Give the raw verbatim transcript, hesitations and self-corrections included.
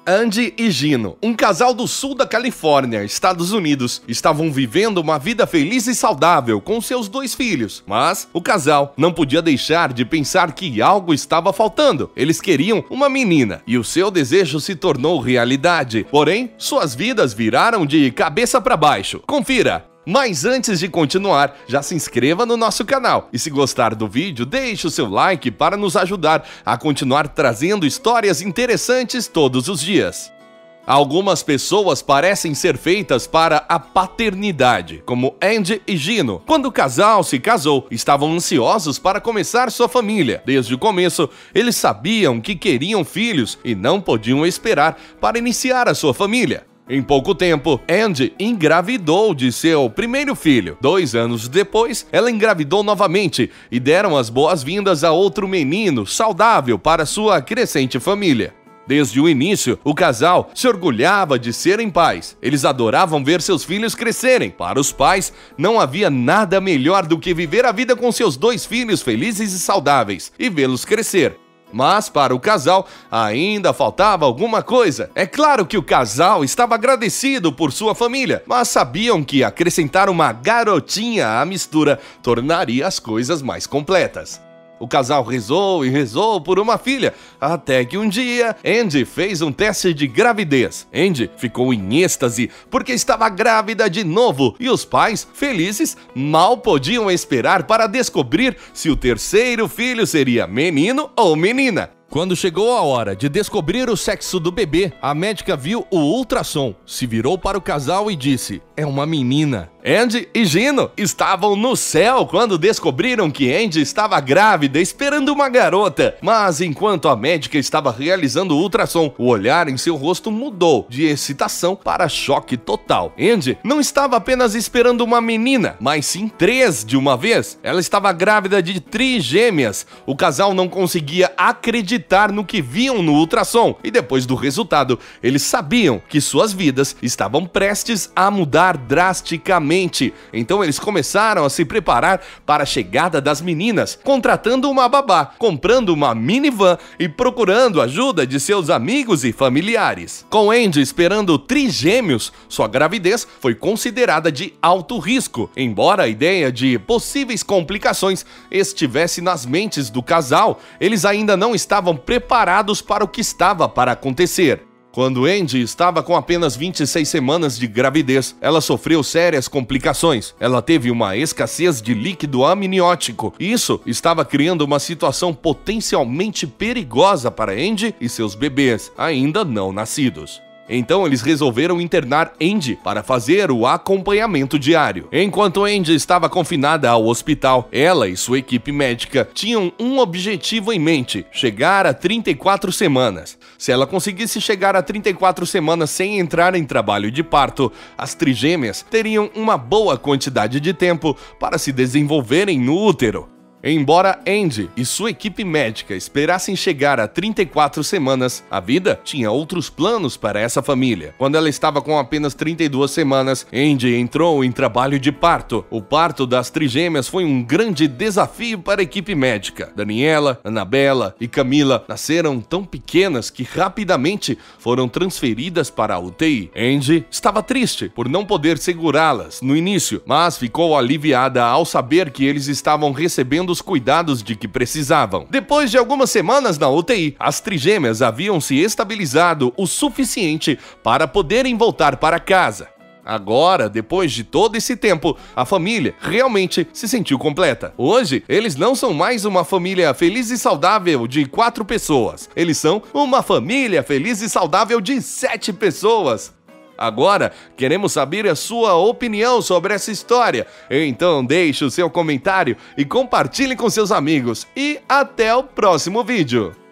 Andy e Gino, um casal do sul da Califórnia, Estados Unidos, estavam vivendo uma vida feliz e saudável com seus dois filhos. Mas o casal não podia deixar de pensar que algo estava faltando. Eles queriam uma menina e o seu desejo se tornou realidade. Porém, suas vidas viraram de cabeça para baixo. Confira! Mas antes de continuar, já se inscreva no nosso canal e se gostar do vídeo, deixe o seu like para nos ajudar a continuar trazendo histórias interessantes todos os dias. Algumas pessoas parecem ser feitas para a paternidade, como Andy e Gino. Quando o casal se casou, estavam ansiosos para começar sua família. Desde o começo, eles sabiam que queriam filhos e não podiam esperar para iniciar a sua família. Em pouco tempo, Andy engravidou de seu primeiro filho. Dois anos depois, ela engravidou novamente e deram as boas-vindas a outro menino saudável para sua crescente família. Desde o início, o casal se orgulhava de serem pais. Eles adoravam ver seus filhos crescerem. Para os pais, não havia nada melhor do que viver a vida com seus dois filhos felizes e saudáveis e vê-los crescer. Mas para o casal ainda faltava alguma coisa. É claro que o casal estava agradecido por sua família, mas sabiam que acrescentar uma garotinha à mistura tornaria as coisas mais completas. O casal rezou e rezou por uma filha, até que um dia Andy fez um teste de gravidez. Andy ficou em êxtase porque estava grávida de novo e os pais, felizes, mal podiam esperar para descobrir se o terceiro filho seria menino ou menina. Quando chegou a hora de descobrir o sexo do bebê, a médica viu o ultrassom, se virou para o casal e disse: "É uma menina." Andy e Gino estavam no céu quando descobriram que Andy estava grávida, esperando uma garota. Mas enquanto a médica estava realizando o ultrassom, o olhar em seu rosto mudou de excitação para choque total. Andy não estava apenas esperando uma menina, mas sim três de uma vez. Ela estava grávida de trigêmeas. O casal não conseguia acreditar no que viam no ultrassom e depois do resultado, eles sabiam que suas vidas estavam prestes a mudar drasticamente. Então eles começaram a se preparar para a chegada das meninas, contratando uma babá, comprando uma minivan e procurando ajuda de seus amigos e familiares. Com Andy esperando trigêmeos, sua gravidez foi considerada de alto risco, embora a ideia de possíveis complicações estivesse nas mentes do casal. Eles ainda não estavam preparados para o que estava para acontecer. Quando Andy estava com apenas vinte e seis semanas de gravidez, ela sofreu sérias complicações. Ela teve uma escassez de líquido amniótico. Isso estava criando uma situação potencialmente perigosa para Andy e seus bebês, ainda não nascidos. Então eles resolveram internar Andy para fazer o acompanhamento diário. Enquanto Andy estava confinada ao hospital, ela e sua equipe médica tinham um objetivo em mente: chegar a trinta e quatro semanas. Se ela conseguisse chegar a trinta e quatro semanas sem entrar em trabalho de parto, as trigêmeas teriam uma boa quantidade de tempo para se desenvolverem no útero. Embora Andy e sua equipe médica esperassem chegar a trinta e quatro semanas, a vida tinha outros planos para essa família. Quando ela estava com apenas trinta e duas semanas, Andy entrou em trabalho de parto. O parto das trigêmeas foi um grande desafio para a equipe médica. Daniela, Annabella e Camila nasceram tão pequenas que rapidamente foram transferidas para a U T I. Andy estava triste por não poder segurá-las no início, mas ficou aliviada ao saber que eles estavam recebendo os cuidados de que precisavam. Depois de algumas semanas na U T I, as trigêmeas haviam se estabilizado o suficiente para poderem voltar para casa. Agora, depois de todo esse tempo, a família realmente se sentiu completa. Hoje, eles não são mais uma família feliz e saudável de quatro pessoas. Eles são uma família feliz e saudável de sete pessoas. Agora, queremos saber a sua opinião sobre essa história. Então deixe o seu comentário e compartilhe com seus amigos. E até o próximo vídeo.